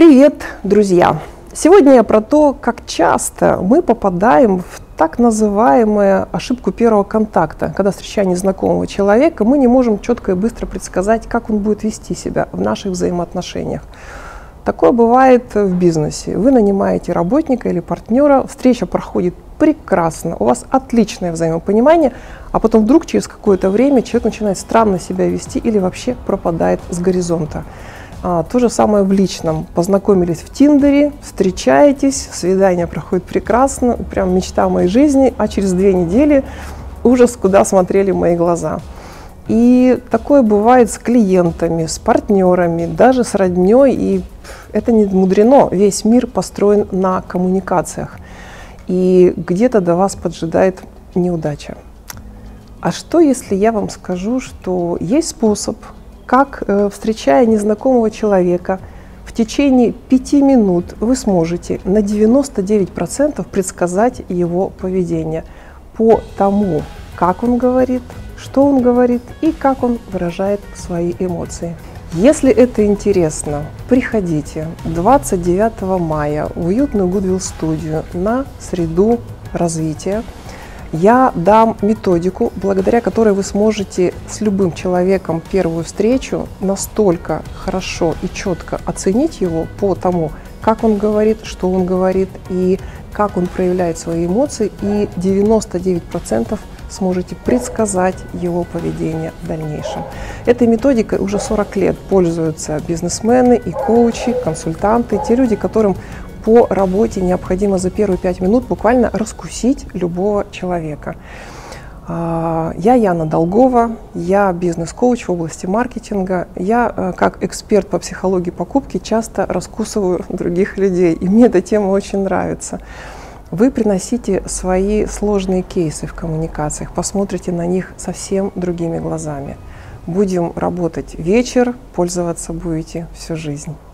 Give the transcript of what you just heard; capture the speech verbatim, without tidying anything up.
Привет, друзья! Сегодня я про то, как часто мы попадаем в так называемую ошибку первого контакта. Когда встречаем незнакомого человека, мы не можем четко и быстро предсказать, как он будет вести себя в наших взаимоотношениях. Такое бывает в бизнесе. Вы нанимаете работника или партнера, встреча проходит прекрасно, у вас отличное взаимопонимание, а потом вдруг через какое-то время человек начинает странно себя вести или вообще пропадает с горизонта. А, то же самое в личном. Познакомились в Тиндере, встречаетесь, свидание проходит прекрасно, прям мечта моей жизни, а через две недели ужас, куда смотрели мои глаза. И такое бывает с клиентами, с партнерами, даже с родней, и это не мудрено. Весь мир построен на коммуникациях, и где-то до вас поджидает неудача. А что, если я вам скажу, что есть способ, как, встречая незнакомого человека, в течение пяти минут вы сможете на девяносто девять процентов предсказать его поведение по тому, как он говорит, что он говорит и как он выражает свои эмоции. Если это интересно, приходите двадцать девятого мая в уютную Goodwill студию на среду развития. Я дам методику, благодаря которой вы сможете с любым человеком первую встречу настолько хорошо и четко оценить его по тому, как он говорит, что он говорит и как он проявляет свои эмоции, и девяносто девять процентов сможете предсказать его поведение в дальнейшем. Этой методикой уже сорок лет пользуются бизнесмены и коучи, консультанты, те люди, которым по работе необходимо за первые пять минут буквально раскусить любого человека. Я Яна Долгова, я бизнес-коуч в области маркетинга. Я, как эксперт по психологии покупки, часто раскусываю других людей, и мне эта тема очень нравится. Вы приносите свои сложные кейсы в коммуникациях, посмотрите на них совсем другими глазами. Будем работать вечер, пользоваться будете всю жизнь.